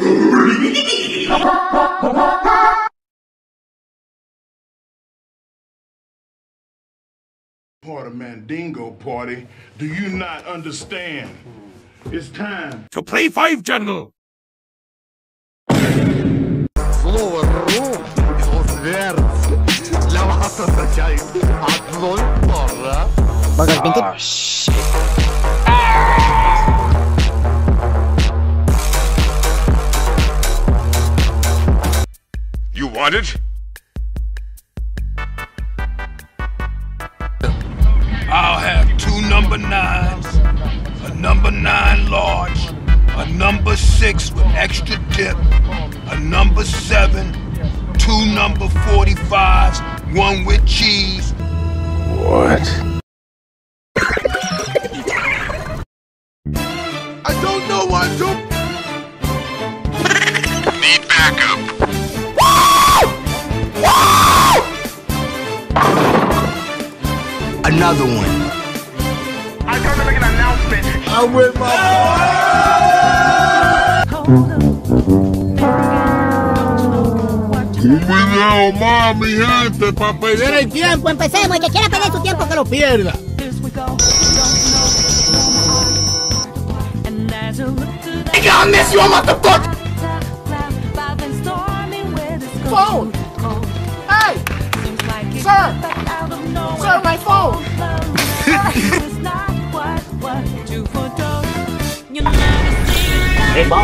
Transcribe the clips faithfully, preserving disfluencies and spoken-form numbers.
Part of Mandingo Party, do you not understand? It's time to play Five Jungle. Слово «ру» его смерть для вас означает одно и то же. Oh, shit. You want it? I'll have two number nines, a number nine large, a number six with extra dip, a number seven, two number forty-fives, one with cheese. What? I don't know what to... Need backup. Another one. I got to make an announcement. I'm with my Un video más, mi gente, para Perder el tiempo, empecemos. El que quiera perder su tiempo, que lo pierda. I gotta miss you, I'm off the book! Phone! Hey! Sir! Sir, my phone! Hey, ball.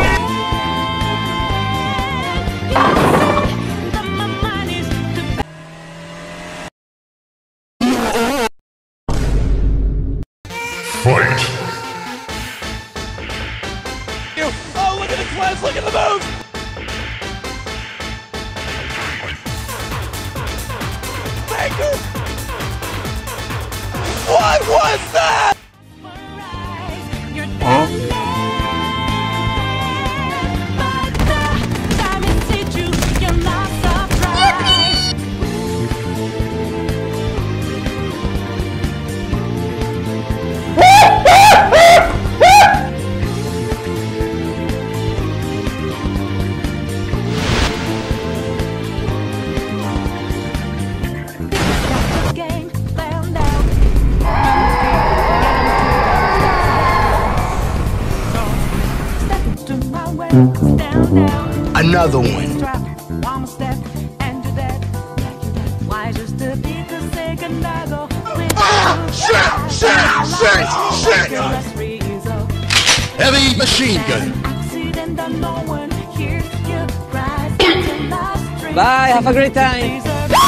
fight. Oh, look at the cleanse, look at the move! Thank you! What was that? Huh? Another one. Ah! Shit! Shit! Shit! Shit! Heavy machine gun. Bye, have a great time.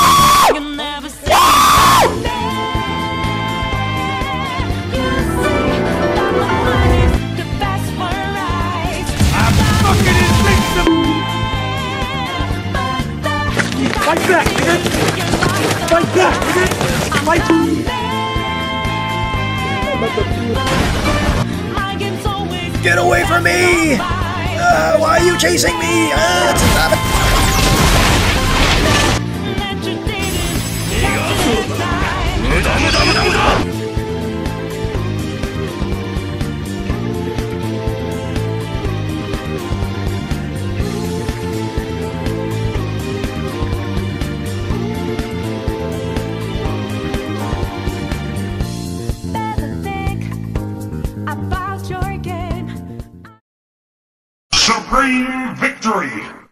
Fight back, nigga! Fight back, nigga! Fight! Get away from me! Uh, why are you chasing me? Uh, stop it! Supreme victory!